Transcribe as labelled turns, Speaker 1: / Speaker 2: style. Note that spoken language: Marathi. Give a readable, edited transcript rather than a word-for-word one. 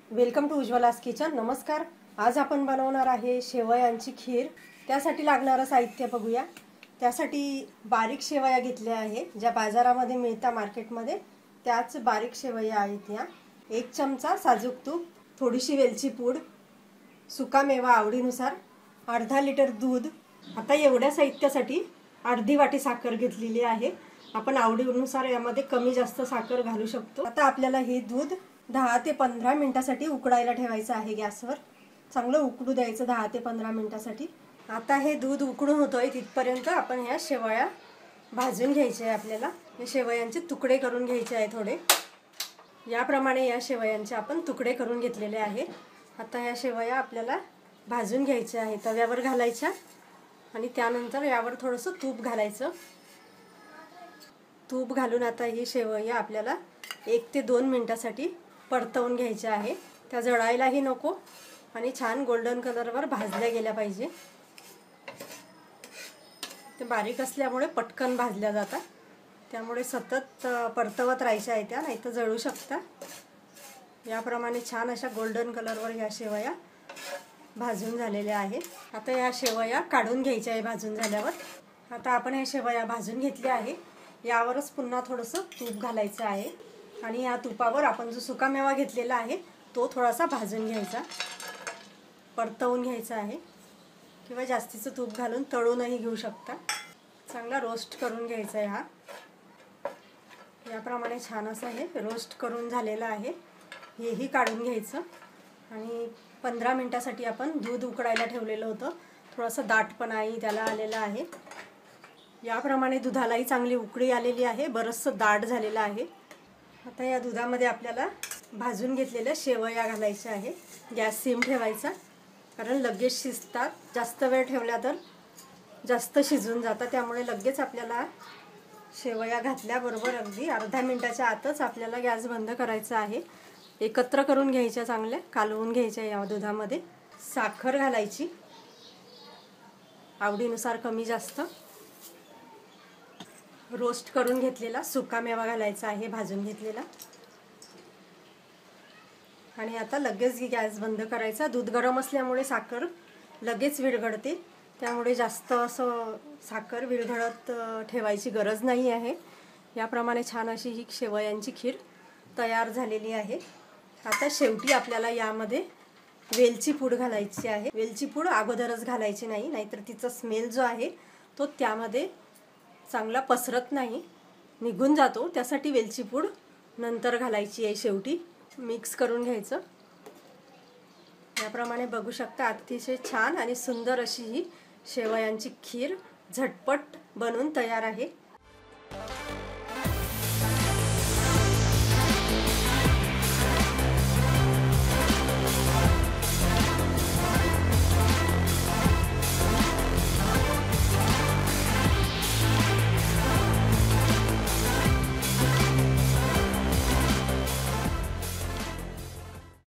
Speaker 1: Welcome to उज्ज्वलास kitchen. नमस्कार। आज आपण बनवणार आहे शेवयांची खीर। त्यासाठी लागणारं साहित्य बघूया। त्यासाठी बारीक शेवया घेतल्या आहे, ज्या बाजारामध्ये मिळतात मार्केटमध्ये, त्याच बारीक शेवया आहेत या। 1 चमचा साजूक तूप, थोडीशी वेलची पूड, सुका मेवा आवडीनुसार, अर्धा लिटर दूध। आता एवढ्या साहित्यासाठी अर्धी वाटी साखर घेतलेली आहे। आपण आवडीनुसार यामध्ये कमी जास्त साखर घालू शकतो। आता आपल्याला हे दूध 10 ते 15 मिनिटांसाठी उकळायला ठेवायचं आहे गॅसवर। चांगलं उकळू द्यायचं 10 ते 15 मिनिटांसाठी। आता हे दूध उकळून होतोय तिथपर्यंत आपण ह्या शेवया भाजून घ्यायचे आहे। आपल्याला हे शेवयांचे तुकडे करून घ्यायचे आहे थोडे। याप्रमाणे या शेवयांचे आपण तुकडे करून घेतलेले आहे। आता या शेवया आपल्याला भाजून घ्यायच्या आहे, तव्यावर घालायच्या आणि त्यानंतर यावर थोडंसं तूप घालायचं। तूप घालून आता ही शेवया आपल्याला 1 ते 2 मिनिटांसाठी परतवून घ्यायचे आहे। त्या जळायलाही नको आणि छान गोल्डन कलरवर भाजल्या गेल्या पाहिजे। ते बारीक असल्यामुळे पटकन भाजल्या जातात, त्यामुळे सतत परतवत राहायच्या आहे त्या, नाहीतर जळू शकतात। याप्रमाणे छान अशा गोल्डन कलरवर या शेवया भाजून झालेल्या आहेत। आता या शेवया काढून घ्यायच्या आहे भाजून झाल्यावर। आता आपण हे शेवया भाजून घेतले आहे, यावरच पुन्हा थोडंसं तूप घालायचं आहे आणि या तुपावर आपण जो सुका मेवा घेतलेला आहे तो थोडासा भाजून घ्यायचा, परतवून घ्यायचा आहे, किंवा जास्तीचं तूप घालून तळूनही घेऊ शकता। चांगला रोस्ट करून घ्यायचा आहे हा। याप्रमाणे छान असं हे रोस्ट करून झालेलं आहे। हेही काढून घ्यायचं आणि 15 मिनिटांसाठी आपण दूध उकळायला ठेवलेलं होतं। थोडंसं दाटपणाही त्याला आलेला आहे। याप्रमाणे दुधालाही चांगली उकळी आलेली आहे, बरंचसं दाट झालेलं आहे। आता या दुधामध्ये आपल्याला भाजून घेतलेल्या शेवया घालायच्या आहे। गॅस सिम ठेवायचा, कारण लगेच शिजतात। जास्त वेळ ठेवला तर जास्त शिजून जातात, त्यामुळे लगेच आपल्याला शेवया घातल्याबरोबर अगदी अर्ध्या मिनिटाच्या आतच आपल्याला गॅस बंद करायचा आहे। एकत्र करून घ्यायच्या, चांगल्या कालवून घ्यायच्या। या दुधामध्ये साखर घालायची आवडीनुसार, कमी जास्त। रोस्ट करून घेतलेला सुका मेवा घालायचा आहे भाजून घेतलेला, आणि आता लगेच गॅस बंद करायचा। दूध गरम असल्यामुळे साखर लगेच विरघळते, त्यामुळे जास्त असं साखर विरघळत ठेवायची गरज नाही आहे। याप्रमाणे छान अशी ही शेवयांची खीर तयार झालेली आहे। आता शेवटी आपल्याला यामध्ये वेलची पूड घालायची आहे। वेलची पूड अगोदरच घालायची नाही, नाहीतर तिचा स्मेल जो आहे तो त्यामध्ये चांगला पसरत नाही, निघून जातो। त्यासाठी वेलची पूड नंतर घालायची आहे शेवटी। मिक्स करून घ्यायचं। याप्रमाणे बघू शकता अतिशय छान आणि सुंदर अशी ही शेवयांची खीर झटपट बनून तयार आहे।